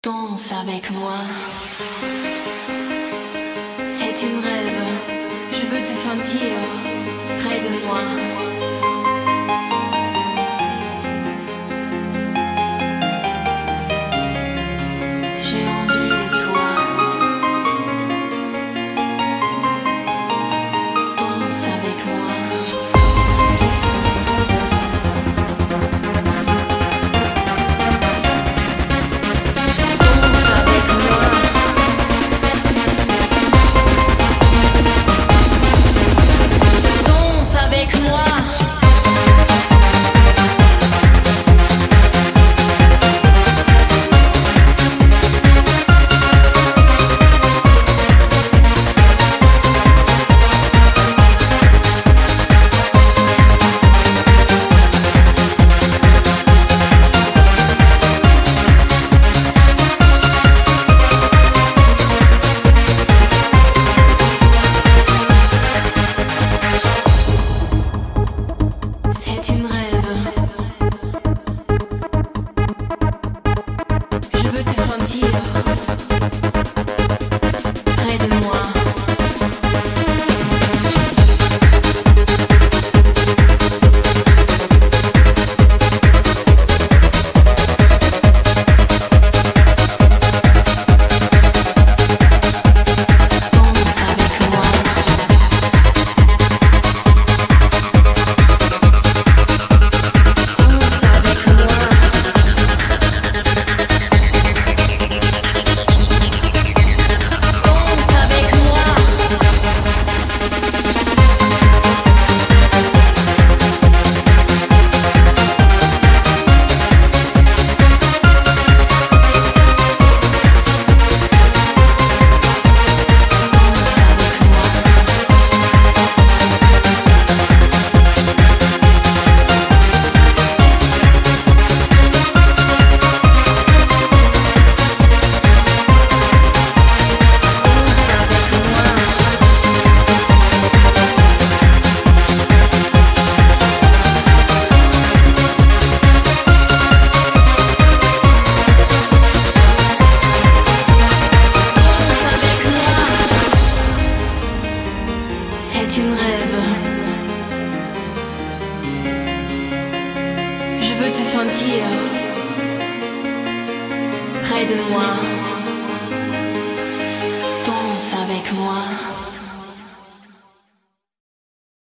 Danse avec moi. C'est une rêve, je veux te sentir près de moi. J'ai envie de toi. Danse avec moi. C'est une rêve. Je veux te sentir près de moi.